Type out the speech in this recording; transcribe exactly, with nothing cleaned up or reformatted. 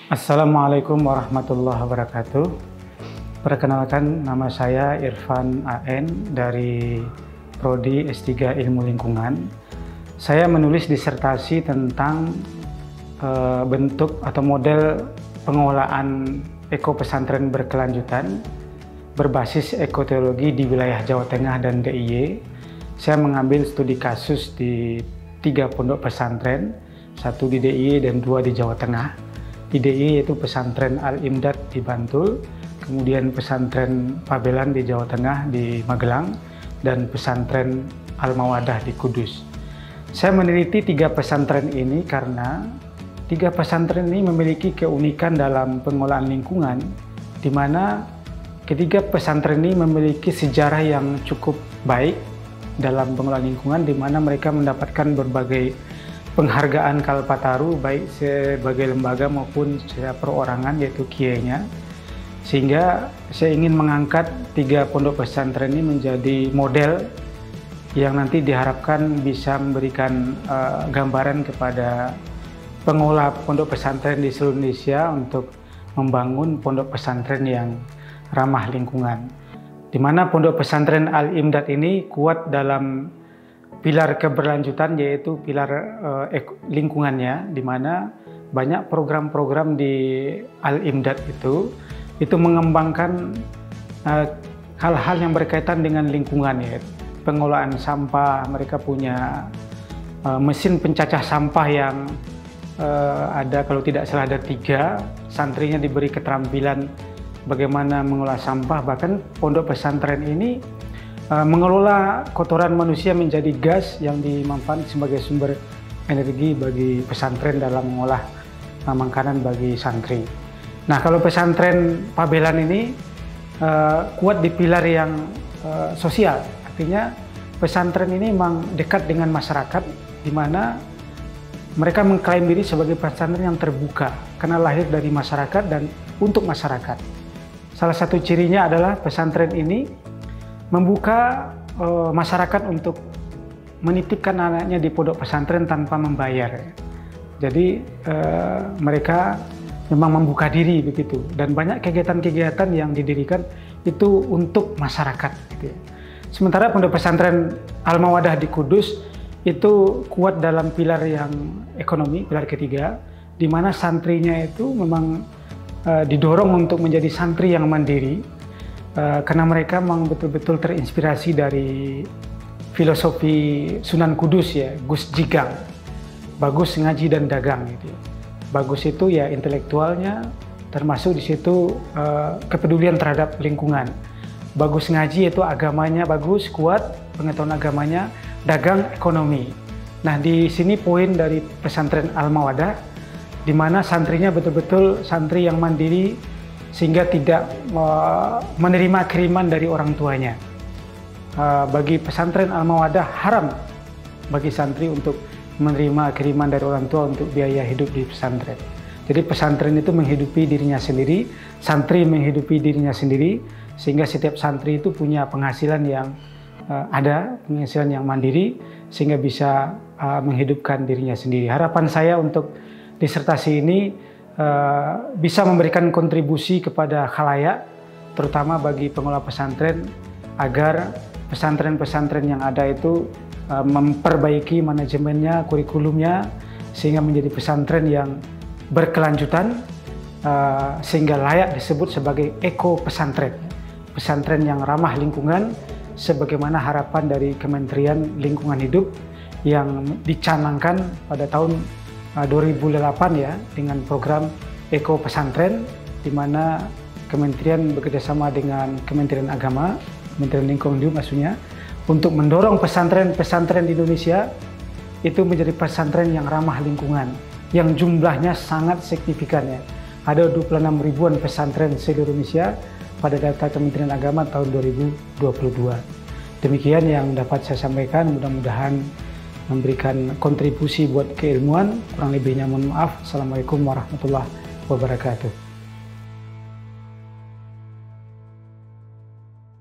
Assalamualaikum warahmatullahi wabarakatuh. Perkenalkan, nama saya Irfan A N dari Prodi S tiga Ilmu Lingkungan. Saya menulis disertasi tentang uh, bentuk atau model pengelolaan eko pesantren berkelanjutan berbasis ekoteologi di wilayah Jawa Tengah dan D I Y. Saya mengambil studi kasus di tiga pondok pesantren, satu di D I Y dan dua di Jawa Tengah. Di D I Y yaitu pesantren Al-Imdad di Bantul, kemudian pesantren Pabelan di Jawa Tengah di Magelang, dan pesantren Al-Mawadah di Kudus. Saya meneliti tiga pesantren ini karena tiga pesantren ini memiliki keunikan dalam pengelolaan lingkungan, di mana ketiga pesantren ini memiliki sejarah yang cukup baik dalam pengelolaan lingkungan, di mana mereka mendapatkan berbagai penghargaan Kalpataru baik sebagai lembaga maupun secara perorangan, yaitu kiainya. Sehingga saya ingin mengangkat tiga pondok pesantren ini menjadi model yang nanti diharapkan bisa memberikan uh, gambaran kepada pengelola pondok pesantren di seluruh Indonesia untuk membangun pondok pesantren yang ramah lingkungan. Di mana pondok pesantren Al-Imdad ini kuat dalam pilar keberlanjutan, yaitu pilar uh, lingkungannya, di mana banyak program-program di Al-Imdad itu itu mengembangkan hal-hal uh, yang berkaitan dengan lingkungan, ya. Pengelolaan sampah, mereka punya uh, mesin pencacah sampah yang uh, ada, kalau tidak salah ada tiga, santrinya diberi keterampilan bagaimana mengolah sampah. Bahkan pondok pesantren ini Uh, mengelola kotoran manusia menjadi gas yang dimanfaatkan sebagai sumber energi bagi pesantren dalam mengolah uh, makanan bagi santri. Nah, kalau pesantren Pabelan ini uh, kuat di pilar yang uh, sosial, artinya pesantren ini memang dekat dengan masyarakat, di mana mereka mengklaim diri sebagai pesantren yang terbuka karena lahir dari masyarakat dan untuk masyarakat. Salah satu cirinya adalah pesantren ini membuka uh, masyarakat untuk menitipkan anaknya di pondok pesantren tanpa membayar. Jadi uh, mereka memang membuka diri begitu, dan banyak kegiatan-kegiatan yang didirikan itu untuk masyarakat, gitu ya. Sementara pondok pesantren Al-Mawadah di Kudus itu kuat dalam pilar yang ekonomi, pilar ketiga, di mana santrinya itu memang uh, didorong untuk menjadi santri yang mandiri. Uh, karena mereka memang betul-betul terinspirasi dari filosofi Sunan Kudus, ya, Gus Jigang, bagus ngaji dan dagang, gitu. Bagus itu ya intelektualnya, termasuk di situ uh, kepedulian terhadap lingkungan. Bagus ngaji itu agamanya bagus, kuat pengetahuan agamanya, dagang ekonomi. Nah, di sini poin dari pesantren Al-Mawadah, di mana santrinya betul-betul santri yang mandiri, sehingga tidak uh, menerima kiriman dari orang tuanya. Uh, bagi pesantren Al-Mawadah haram bagi santri untuk menerima kiriman dari orang tua untuk biaya hidup di pesantren. Jadi pesantren itu menghidupi dirinya sendiri, santri menghidupi dirinya sendiri, sehingga setiap santri itu punya penghasilan yang uh, ada, penghasilan yang mandiri, sehingga bisa uh, menghidupkan dirinya sendiri. Harapan saya untuk disertasi ini Uh, bisa memberikan kontribusi kepada khalayak, terutama bagi pengelola pesantren, agar pesantren-pesantren yang ada itu uh, memperbaiki manajemennya, kurikulumnya, sehingga menjadi pesantren yang berkelanjutan, uh, sehingga layak disebut sebagai eko pesantren, pesantren yang ramah lingkungan, sebagaimana harapan dari Kementerian Lingkungan Hidup yang dicanangkan pada tahun dua ribu delapan, ya, dengan program Eko Pesantren, di mana kementerian bekerjasama dengan Kementerian Agama, Kementerian Lingkungan Hidup maksudnya, untuk mendorong pesantren-pesantren di Indonesia itu menjadi pesantren yang ramah lingkungan, yang jumlahnya sangat signifikan, ya. Ada dua puluh enam ribuan pesantren seluruh Indonesia pada data Kementerian Agama tahun dua ribu dua puluh dua. Demikian yang dapat saya sampaikan, mudah-mudahan memberikan kontribusi buat keilmuan. Kurang lebihnya mohon maaf. Assalamualaikum warahmatullahi wabarakatuh.